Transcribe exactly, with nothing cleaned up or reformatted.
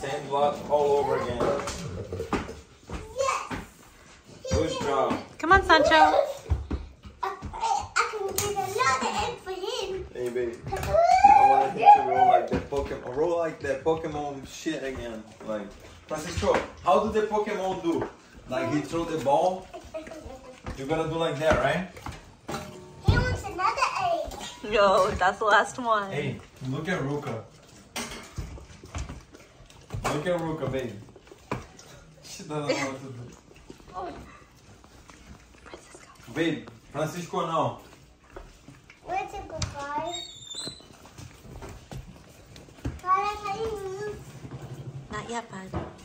same block all over again. Yes. Good job. Come on, Sancho. I, I can get another egg for him. Hey, baby. I want you to roll like that Pokemon. Roll like that Pokemon shit again. Like, Francisco, how do the Pokemon do? Like, he throw the ball. You gotta do like that, right? He wants another egg. No, that's the last one. Hey, look at Ruka. Look at Ruka, baby. She doesn't know what to do. Oh. Francisco. Baby, Francisco não. Where's it go, guys? Guys, can you move? Not yet, bud.